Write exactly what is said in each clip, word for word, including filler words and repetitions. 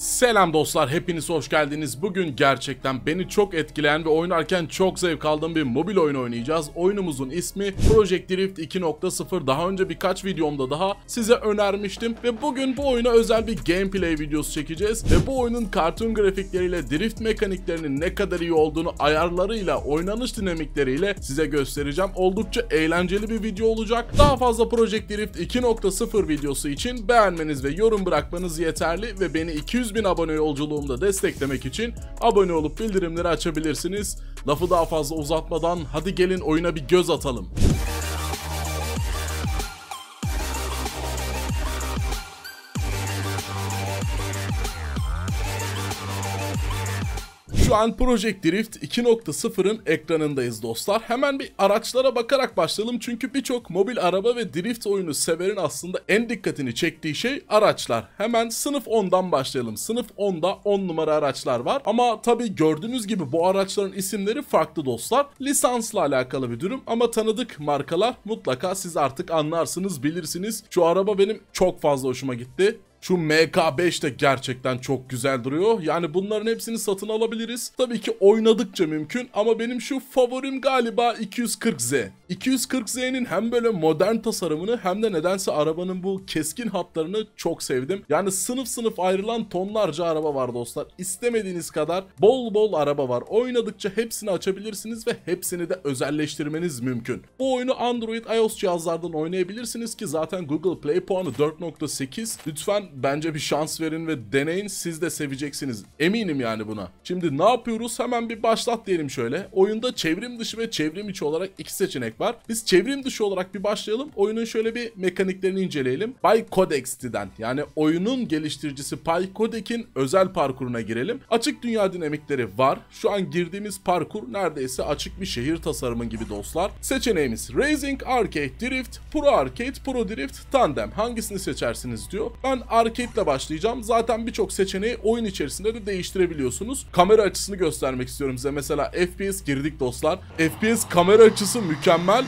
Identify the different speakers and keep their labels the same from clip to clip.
Speaker 1: Selam dostlar, hepiniz hoş geldiniz. Bugün gerçekten beni çok etkileyen ve oynarken çok zevk aldığım bir mobil oyun oynayacağız. Oyunumuzun ismi Project Drift iki nokta sıfır. Daha önce birkaç videomda daha size önermiştim ve bugün bu oyuna özel bir gameplay videosu çekeceğiz. Ve bu oyunun cartoon grafikleriyle drift mekaniklerinin ne kadar iyi olduğunu ayarlarıyla, oynanış dinamikleriyle size göstereceğim. Oldukça eğlenceli bir video olacak. Daha fazla Project Drift iki nokta sıfır videosu için beğenmeniz ve yorum bırakmanız yeterli ve beni iki yüz bin abone yolculuğumda desteklemek için abone olup bildirimleri açabilirsiniz. Lafı daha fazla uzatmadan hadi gelin oyuna bir göz atalım. Şu an Project Drift iki nokta sıfır'ın ekranındayız dostlar. Hemen bir araçlara bakarak başlayalım çünkü birçok mobil araba ve drift oyunu severin aslında en dikkatini çektiği şey araçlar. Hemen sınıf ondan başlayalım. Sınıf onda on numara araçlar var ama tabii gördüğünüz gibi bu araçların isimleri farklı dostlar. Lisansla alakalı bir durum ama tanıdık markalar, mutlaka siz artık anlarsınız, bilirsiniz. Şu araba benim çok fazla hoşuma gitti. Şu M K beş de gerçekten çok güzel duruyor. Yani bunların hepsini satın alabiliriz. Tabii ki oynadıkça mümkün ama benim şu favorim galiba iki yüz kırk Z. iki yüz kırk Z'nin hem böyle modern tasarımını hem de nedense arabanın bu keskin hatlarını çok sevdim. Yani sınıf sınıf ayrılan tonlarca araba var dostlar. İstemediğiniz kadar bol bol araba var. Oynadıkça hepsini açabilirsiniz ve hepsini de özelleştirmeniz mümkün. Bu oyunu Android, iOS cihazlardan oynayabilirsiniz ki zaten Google Play puanı dört nokta sekiz. Lütfen bence bir şans verin ve deneyin, siz de seveceksiniz. Eminim yani buna. Şimdi ne yapıyoruz? Hemen bir başlat diyelim şöyle. Oyunda çevrim dışı ve çevrim içi olarak iki seçenek var. Biz çevrim dışı olarak bir başlayalım. Oyunun şöyle bir mekaniklerini inceleyelim. PyCodex'ten yani oyunun geliştiricisi PyCodex'in özel parkuruna girelim. Açık dünya dinamikleri var. Şu an girdiğimiz parkur neredeyse açık bir şehir tasarımı gibi dostlar. Seçeneğimiz Racing, Arcade, Drift, Pro Arcade, Pro Drift, Tandem. Hangisini seçersiniz diyor. Ben Arcade ile başlayacağım. Zaten birçok seçeneği oyun içerisinde de değiştirebiliyorsunuz. Kamera açısını göstermek istiyorum size. Mesela F P S girdik dostlar. F P S kamera açısı mükemmel.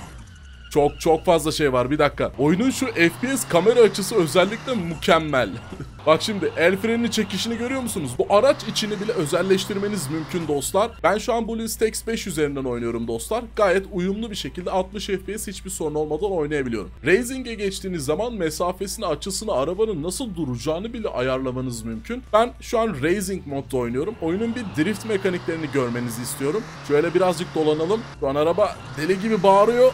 Speaker 1: Çok çok fazla şey var, bir dakika. Oyunun şu F P S kamera açısı özellikle mükemmel. Bak şimdi el frenini çekişini görüyor musunuz? Bu araç içini bile özelleştirmeniz mümkün dostlar. Ben şu an BlueStacks beş üzerinden oynuyorum dostlar. Gayet uyumlu bir şekilde altmış F P S hiçbir sorun olmadan oynayabiliyorum. Racing'e geçtiğiniz zaman mesafesini, açısını, arabanın nasıl duracağını bile ayarlamanız mümkün. Ben şu an Racing modda oynuyorum. Oyunun bir drift mekaniklerini görmenizi istiyorum. Şöyle birazcık dolanalım. Şu an araba deli gibi bağırıyor.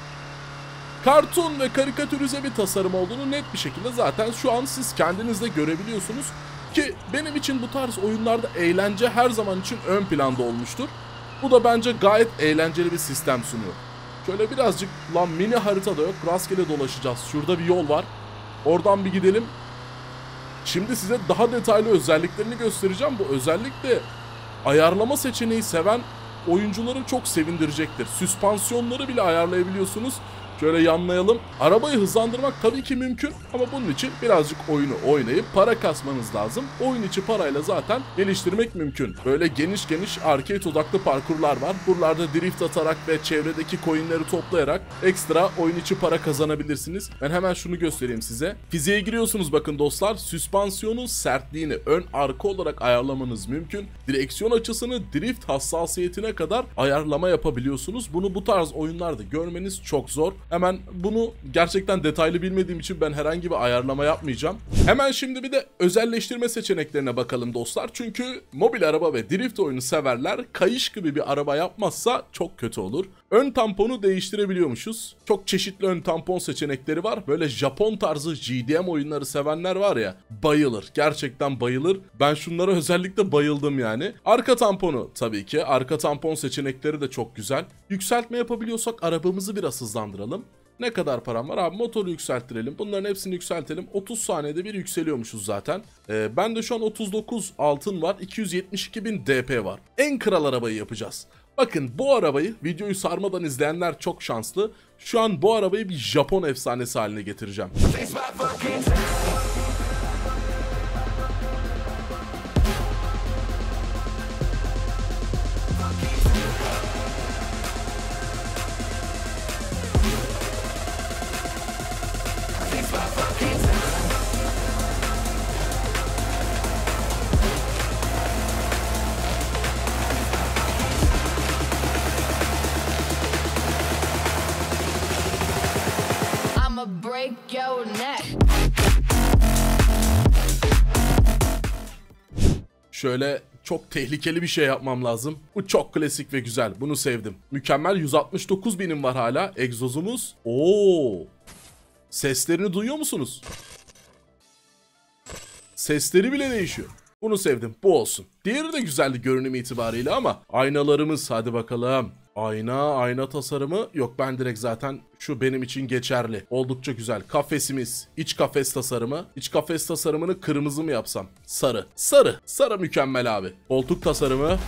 Speaker 1: Kartun ve karikatürize bir tasarım olduğunu net bir şekilde zaten şu an siz kendiniz de görebiliyorsunuz ki benim için bu tarz oyunlarda eğlence her zaman için ön planda olmuştur. Bu da bence gayet eğlenceli bir sistem sunuyor. Şöyle birazcık, lan mini harita da yok, rastgele dolaşacağız. Şurada bir yol var, oradan bir gidelim. Şimdi size daha detaylı özelliklerini göstereceğim. Bu özellikle ayarlama seçeneği seven oyuncuları çok sevindirecektir. Süspansiyonları bile ayarlayabiliyorsunuz. Şöyle yanlayalım. Arabayı hızlandırmak tabii ki mümkün ama bunun için birazcık oyunu oynayıp para kasmanız lazım. Oyun içi parayla zaten geliştirmek mümkün. Böyle geniş geniş arcade odaklı parkurlar var. Buralarda drift atarak ve çevredeki coinleri toplayarak ekstra oyun içi para kazanabilirsiniz. Ben hemen şunu göstereyim size. Fiziğe giriyorsunuz bakın dostlar. Süspansiyonun sertliğini ön arka olarak ayarlamanız mümkün. Direksiyon açısını drift hassasiyetine kadar ayarlama yapabiliyorsunuz. Bunu bu tarz oyunlarda görmeniz çok zor. Hemen bunu gerçekten detaylı bilmediğim için ben herhangi bir ayarlama yapmayacağım. Hemen şimdi bir de özelleştirme seçeneklerine bakalım dostlar. Çünkü mobil araba ve drift oyunu severler kayış gibi bir araba yapmazsa çok kötü olur. Ön tamponu değiştirebiliyormuşuz. Çok çeşitli ön tampon seçenekleri var. Böyle Japon tarzı G D M oyunları sevenler var ya, bayılır. Gerçekten bayılır. Ben şunlara özellikle bayıldım yani. Arka tamponu tabii ki. Arka tampon seçenekleri de çok güzel. Yükseltme yapabiliyorsak arabamızı biraz hızlandıralım. Ne kadar param var? Abi motoru yükselttirelim. Bunların hepsini yükseltelim. otuz saniyede bir yükseliyormuşuz zaten. Ee, ben de şu an otuz dokuz altın var. iki yüz yetmiş iki bin D P var. En kral arabayı yapacağız. Bakın bu arabayı videoyu sarmadan izleyenler çok şanslı. Şu an bu arabayı bir Japon efsanesi haline getireceğim. Şöyle çok tehlikeli bir şey yapmam lazım. Bu çok klasik ve güzel. Bunu sevdim. Mükemmel. yüz altmış dokuz binim var hala. Egzozumuz. Oo. Seslerini duyuyor musunuz? Sesleri bile değişiyor. Bunu sevdim. Bu olsun. Diğeri de güzeldi görünüm itibariyle ama aynalarımız, hadi bakalım. Ayna, ayna tasarımı yok, ben direkt zaten şu benim için geçerli. Oldukça güzel. Kafesimiz, iç kafes tasarımı. İç kafes tasarımını kırmızı mı yapsam? Sarı. Sarı. Sarı mükemmel abi. Koltuk tasarımı.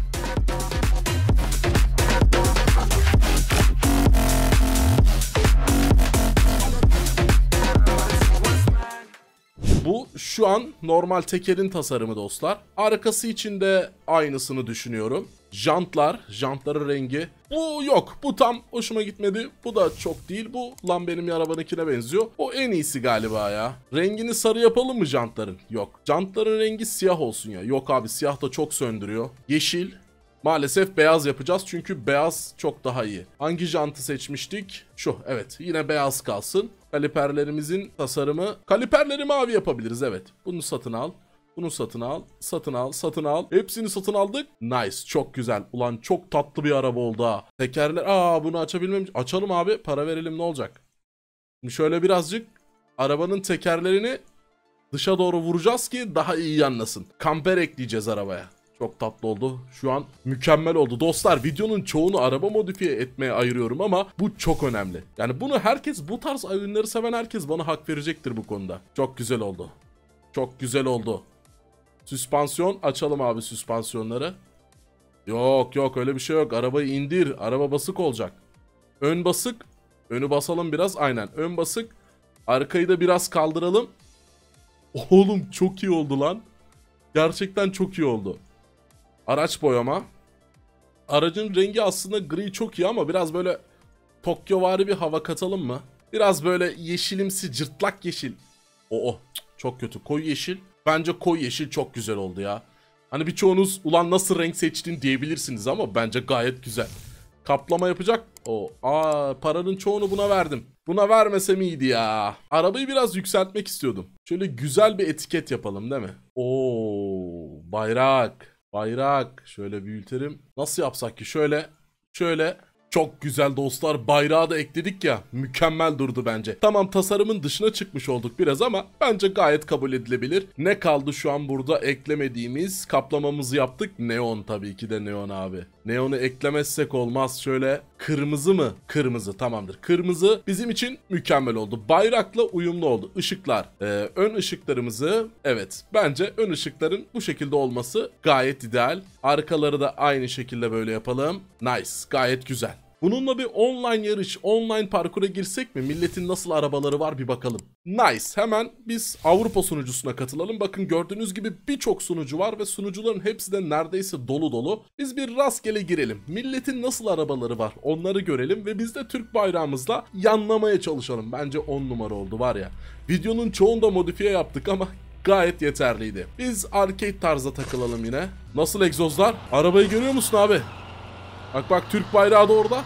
Speaker 1: Bu şu an normal tekerin tasarımı dostlar. Arkası için de aynısını düşünüyorum. Jantlar, jantların rengi. Bu yok, bu tam hoşuma gitmedi. Bu da çok değil, bu lan benim arabanınkine benziyor. O en iyisi galiba ya. Rengini sarı yapalım mı jantların? Yok. Jantların rengi siyah olsun ya. Yok abi, siyah da çok söndürüyor. Yeşil. Maalesef beyaz yapacağız çünkü beyaz çok daha iyi. Hangi jantı seçmiştik? Şu, evet, yine beyaz kalsın. Kaliperlerimizin tasarımı. Kaliperleri mavi yapabiliriz, evet. Bunu satın al. Bunu satın al. Satın al. Satın al. Hepsini satın aldık. Nice. Çok güzel. Ulan çok tatlı bir araba oldu ha. Tekerler. Aa, bunu açabilmem. Açalım abi. Para verelim, ne olacak? Şimdi şöyle birazcık arabanın tekerlerini dışa doğru vuracağız ki daha iyi anlasın. Kamper ekleyeceğiz arabaya. Çok tatlı oldu. Şu an mükemmel oldu. Dostlar, videonun çoğunu araba modifiye etmeye ayırıyorum ama bu çok önemli. Yani bunu herkes, bu tarz oyunları seven herkes bana hak verecektir bu konuda. Çok güzel oldu. Çok güzel oldu. Süspansiyon açalım abi, süspansiyonları. Yok yok, öyle bir şey yok. Arabayı indir. Araba basık olacak. Ön basık. Önü basalım biraz. Aynen. Ön basık. Arkayı da biraz kaldıralım. Oğlum çok iyi oldu lan. Gerçekten çok iyi oldu. Araç boyama. Aracın rengi aslında gri çok iyi ama biraz böyle Tokyovari bir hava katalım mı? Biraz böyle yeşilimsi, cırtlak yeşil. Oo, çok kötü. Koyu yeşil. Bence koyu yeşil çok güzel oldu ya. Hani birçoğunuz ulan nasıl renk seçtin diyebilirsiniz ama bence gayet güzel. Kaplama yapacak. O, aa, paranın çoğunu buna verdim. Buna vermesem iyiydi ya. Arabayı biraz yükseltmek istiyordum. Şöyle güzel bir etiket yapalım değil mi? Oo, bayrak. Bayrak. Şöyle büyütelim. Nasıl yapsak ki? Şöyle. Şöyle. Çok güzel dostlar. Bayrağı da ekledik ya. Mükemmel durdu bence. Tamam, tasarımın dışına çıkmış olduk biraz ama bence gayet kabul edilebilir. Ne kaldı şu an burada eklemediğimiz? Kaplamamızı yaptık. Neon, tabii ki de neon abi. Neonu eklemezsek olmaz. Şöyle kırmızı mı? Kırmızı, tamamdır. Kırmızı bizim için mükemmel oldu. Bayrakla uyumlu oldu. Işıklar. Ee, ön ışıklarımızı, evet, bence ön ışıkların bu şekilde olması gayet ideal. Arkaları da aynı şekilde böyle yapalım. Nice. Gayet güzel. Bununla bir online yarış, online parkura girsek mi? Milletin nasıl arabaları var bir bakalım. Nice. Hemen biz Avrupa sunucusuna katılalım. Bakın, gördüğünüz gibi birçok sunucu var ve sunucuların hepsi de neredeyse dolu dolu. Biz bir rastgele girelim. Milletin nasıl arabaları var onları görelim ve biz de Türk bayrağımızla yanlamaya çalışalım. Bence on numara oldu var ya. Videonun çoğunda modifiye yaptık ama gayet yeterliydi. Biz arcade tarzda takılalım yine. Nasıl egzozlar? Arabayı görüyor musun abi? Bak bak, Türk bayrağı da orada.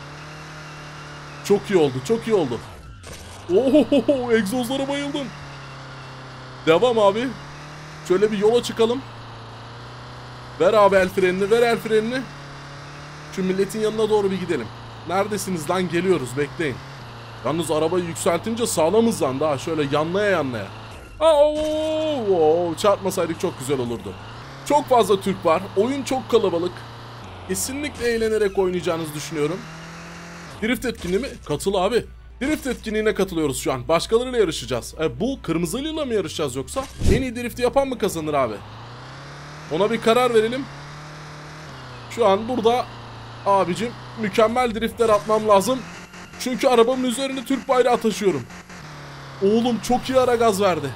Speaker 1: Çok iyi oldu, çok iyi oldu. Ohohoho, egzozlara bayıldım. Devam abi. Şöyle bir yola çıkalım. Ver abi el frenini, ver el frenini. Şu milletin yanına doğru bir gidelim. Neredesiniz lan? Geliyoruz, bekleyin. Yalnız arabayı yükseltince sağlam hızlandı ha. Şöyle yanlaya yanlaya. Aa, oo, oo, çarpmasaydık çok güzel olurdu. Çok fazla Türk var. Oyun çok kalabalık. Kesinlikle eğlenerek oynayacağınızı düşünüyorum. Drift etkinliği mi? Katıl abi. Drift etkinliğine katılıyoruz şu an. Başkalarıyla yarışacağız. E, bu kırmızılıyla mı yarışacağız yoksa? En iyi drifti yapan mı kazanır abi? Ona bir karar verelim. Şu an burada abicim mükemmel driftler atmam lazım. Çünkü arabamın üzerine Türk bayrağı taşıyorum. Oğlum çok iyi ara gaz verdi.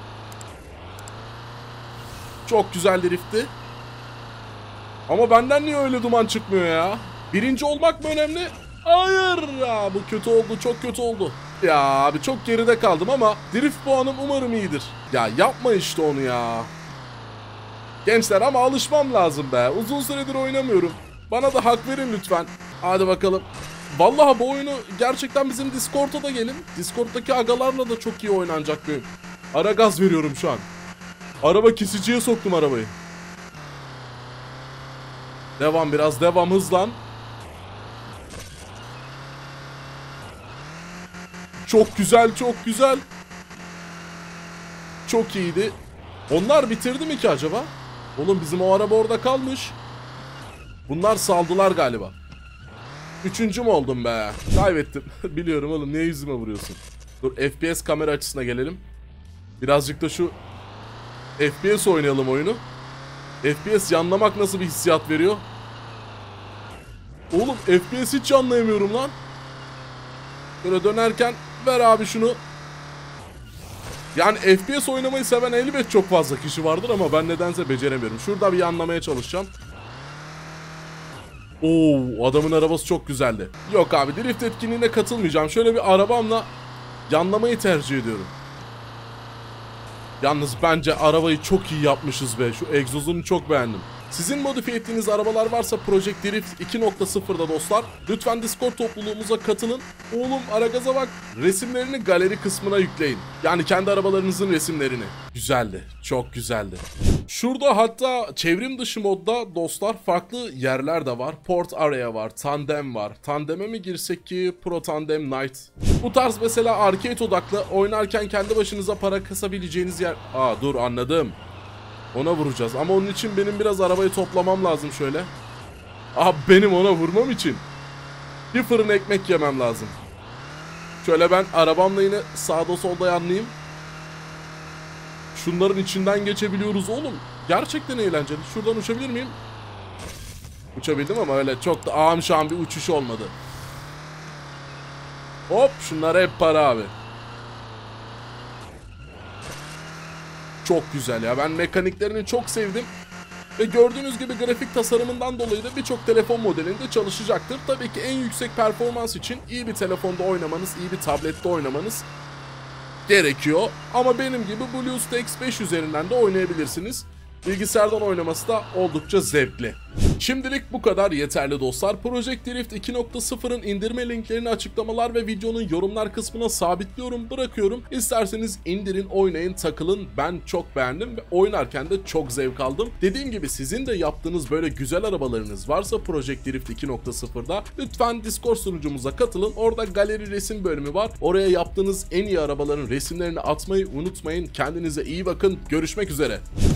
Speaker 1: Çok güzel driftti. Ama benden niye öyle duman çıkmıyor ya? Birinci olmak mı önemli? Hayır ya, bu kötü oldu, çok kötü oldu. Ya abi çok geride kaldım ama drift puanım umarım iyidir. Ya yapma işte onu ya. Gençler ama alışmam lazım be. Uzun süredir oynamıyorum. Bana da hak verin lütfen. Hadi bakalım. Vallahi bu oyunu gerçekten bizim Discord'a da gelin. Discord'daki agalarla da çok iyi oynanacak bir oyun. Ara gaz veriyorum şu an. Araba kesiciye soktum arabayı. Devam biraz, devam, hızlan. Çok güzel, çok güzel. Çok iyiydi. Onlar bitirdi mi ki acaba? Oğlum bizim o araba orada kalmış. Bunlar saldılar galiba. Üçüncü mü oldum be? Kaybettim. Biliyorum oğlum, niye yüzüme vuruyorsun? Dur, F P S kamera açısına gelelim. Birazcık da şu F P S oynayalım oyunu. F P S yanlamak nasıl bir hissiyat veriyor? Oğlum F P S hiç anlayamıyorum lan. Böyle dönerken ver abi şunu. Yani F P S oynamayı seven elbet çok fazla kişi vardır ama ben nedense beceremiyorum. Şurada bir anlamaya çalışacağım. Oo, adamın arabası çok güzeldi. Yok abi, drift etkinliğine katılmayacağım. Şöyle bir arabamla yanlamayı tercih ediyorum. Yalnız bence arabayı çok iyi yapmışız be. Şu egzozunu çok beğendim. Sizin modifiye ettiğiniz arabalar varsa Project Drift iki nokta sıfır'da dostlar, lütfen Discord topluluğumuza katılın. Oğlum Aragaz'a bak, resimlerini galeri kısmına yükleyin. Yani kendi arabalarınızın resimlerini. Güzeldi, çok güzeldi. Şurada hatta çevrim dışı modda dostlar farklı yerler de var. Port Area var, Tandem var. Tandem'e mi girsek ki? Pro Tandem Night. Bu tarz mesela arcade odaklı, oynarken kendi başınıza para kasabileceğiniz yer... Aa dur, anladım. Ona vuracağız ama onun için benim biraz arabayı toplamam lazım şöyle. Abi benim ona vurmam için bir fırın ekmek yemem lazım. Şöyle ben arabamla yine sağda solda yanlayayım. Şunların içinden geçebiliyoruz oğlum. Gerçekten eğlenceli. Şuradan uçabilir miyim? Uçabildim ama öyle çok da ağam şam bir uçuş olmadı. Hop, şunlar hep para abi. Çok güzel ya. Ben mekaniklerini çok sevdim. Ve gördüğünüz gibi grafik tasarımından dolayı da birçok telefon modelinde çalışacaktır. Tabii ki en yüksek performans için iyi bir telefonda oynamanız, iyi bir tablette oynamanız gerekiyor. Ama benim gibi BlueStacks beş üzerinden de oynayabilirsiniz. Bilgisayardan oynaması da oldukça zevkli. Şimdilik bu kadar yeterli dostlar. Project Drift iki nokta sıfır'ın indirme linklerini açıklamalar ve videonun yorumlar kısmına sabitliyorum, bırakıyorum. İsterseniz indirin, oynayın, takılın. Ben çok beğendim ve oynarken de çok zevk aldım. Dediğim gibi sizin de yaptığınız böyle güzel arabalarınız varsa Project Drift iki nokta sıfır'da lütfen Discord sunucumuza katılın. Orada galeri resim bölümü var. Oraya yaptığınız en iyi arabaların resimlerini atmayı unutmayın. Kendinize iyi bakın. Görüşmek üzere.